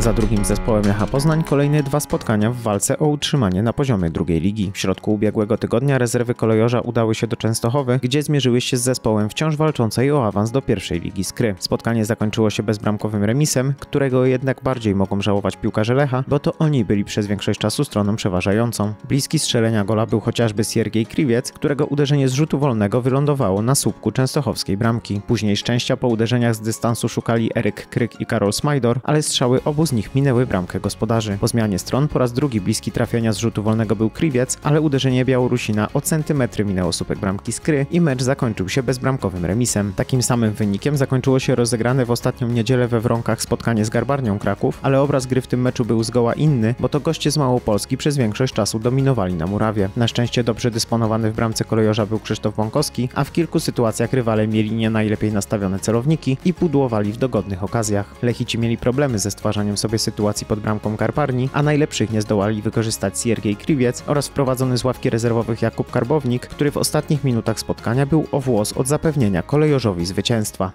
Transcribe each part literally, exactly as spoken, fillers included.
Za drugim zespołem Lecha Poznań kolejne dwa spotkania w walce o utrzymanie na poziomie drugiej ligi. W środku ubiegłego tygodnia rezerwy kolejorza udały się do Częstochowy, gdzie zmierzyły się z zespołem wciąż walczącej o awans do pierwszej ligi Skry. Spotkanie zakończyło się bezbramkowym remisem, którego jednak bardziej mogą żałować piłkarze Lecha, bo to oni byli przez większość czasu stroną przeważającą. Bliski strzelenia gola był chociażby Siergiej Kriwiec, którego uderzenie z rzutu wolnego wylądowało na słupku częstochowskiej bramki. Później szczęścia po uderzeniach z dystansu szukali Eryk Kryk i Karol Smajdor, ale strzały obu z nich minęły bramkę gospodarzy. Po zmianie stron po raz drugi bliski trafienia z rzutu wolnego był Kriwiec, ale uderzenie Białorusina o centymetry minęło słupek bramki Skry i mecz zakończył się bezbramkowym remisem. Takim samym wynikiem zakończyło się rozegrane w ostatnią niedzielę we Wronkach spotkanie z Garbarnią Kraków, ale obraz gry w tym meczu był zgoła inny, bo to goście z Małopolski przez większość czasu dominowali na murawie. Na szczęście dobrze dysponowany w bramce kolejorza był Krzysztof Bąkowski, a w kilku sytuacjach rywale mieli nie najlepiej nastawione celowniki i pudłowali w dogodnych okazjach. Lechici mieli problemy ze stwarzaniem sobie sytuacji pod bramką Garbarni, a najlepszych nie zdołali wykorzystać Siergiej Kriwiec oraz wprowadzony z ławki rezerwowych Jakub Karbownik, który w ostatnich minutach spotkania był o włos od zapewnienia kolejorzowi zwycięstwa.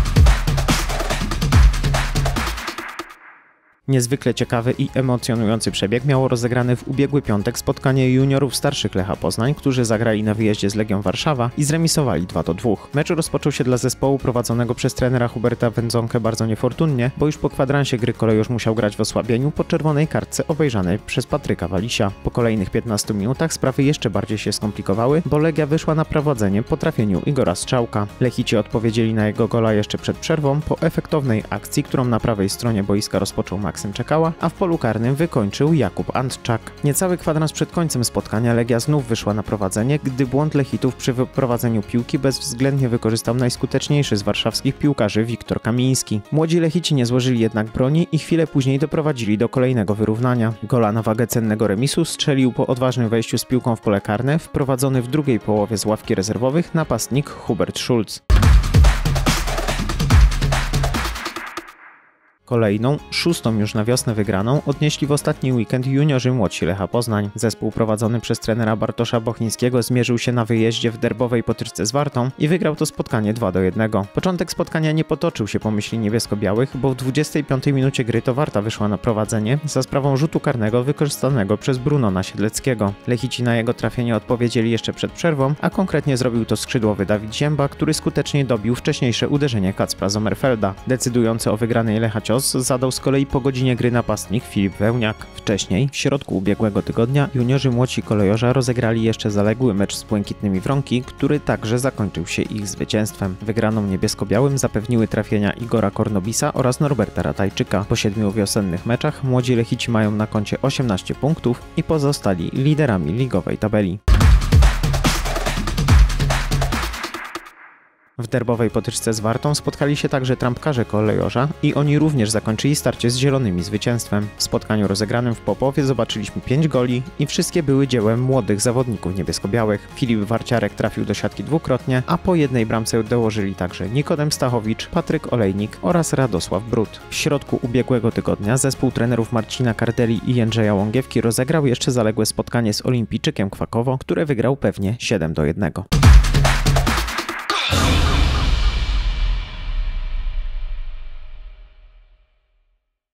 Niezwykle ciekawy i emocjonujący przebieg miało rozegrane w ubiegły piątek spotkanie juniorów starszych Lecha Poznań, którzy zagrali na wyjeździe z Legią Warszawa i zremisowali dwa do dwóch. Mecz rozpoczął się dla zespołu prowadzonego przez trenera Huberta Wędzonkę bardzo niefortunnie, bo już po kwadransie gry kolejorz musiał grać w osłabieniu po czerwonej kartce obejrzanej przez Patryka Walisia. Po kolejnych piętnastu minutach sprawy jeszcze bardziej się skomplikowały, bo Legia wyszła na prowadzenie po trafieniu Igora Strzałka. Lechici odpowiedzieli na jego gola jeszcze przed przerwą po efektownej akcji, którą na prawej stronie boiska rozpoczął Max Czekała, a w polu karnym wykończył Jakub Antczak. Niecały kwadrans przed końcem spotkania Legia znów wyszła na prowadzenie, gdy błąd Lechitów przy wyprowadzeniu piłki bezwzględnie wykorzystał najskuteczniejszy z warszawskich piłkarzy Wiktor Kamiński. Młodzi Lechici nie złożyli jednak broni i chwilę później doprowadzili do kolejnego wyrównania. Gola na wagę cennego remisu strzelił po odważnym wejściu z piłką w pole karne wprowadzony w drugiej połowie z ławki rezerwowych napastnik Hubert Schulz. Kolejną, szóstą już na wiosnę wygraną odnieśli w ostatni weekend juniorzy młodsi Lecha Poznań. Zespół prowadzony przez trenera Bartosza Bochnińskiego zmierzył się na wyjeździe w derbowej potyczce z Wartą i wygrał to spotkanie dwa do jednego. Początek spotkania nie potoczył się po myśli niebiesko-białych, bo w dwudziestej piątej minucie gry to Warta wyszła na prowadzenie za sprawą rzutu karnego wykorzystanego przez Brunona Siedleckiego. Lechici na jego trafienie odpowiedzieli jeszcze przed przerwą, a konkretnie zrobił to skrzydłowy Dawid Zięba, który skutecznie dobił wcześniejsze uderzenie Kacpra Sommerfelda. Decydujący o wygranej Lecha cios zadał z kolei po godzinie gry napastnik Filip Wełniak. Wcześniej, w środku ubiegłego tygodnia, juniorzy młodsi kolejorza rozegrali jeszcze zaległy mecz z Błękitnymi Wronki, który także zakończył się ich zwycięstwem. Wygraną niebiesko-białym zapewniły trafienia Igora Kornobisa oraz Norberta Ratajczyka. Po siedmiu wiosennych meczach młodzi Lechici mają na koncie osiemnaście punktów i pozostali liderami ligowej tabeli. W derbowej potyczce z Wartą spotkali się także trampkarze kolejorza i oni również zakończyli starcie z zielonymi zwycięstwem. W spotkaniu rozegranym w Popowie zobaczyliśmy pięć goli i wszystkie były dziełem młodych zawodników niebiesko-białych. Filip Warciarek trafił do siatki dwukrotnie, a po jednej bramce dołożyli także Nikodem Stachowicz, Patryk Olejnik oraz Radosław Brut. W środku ubiegłego tygodnia zespół trenerów Marcina Kardeli i Jędrzeja Łągiewki rozegrał jeszcze zaległe spotkanie z Olimpijczykiem Kwakowo, które wygrał pewnie siedem do jednego.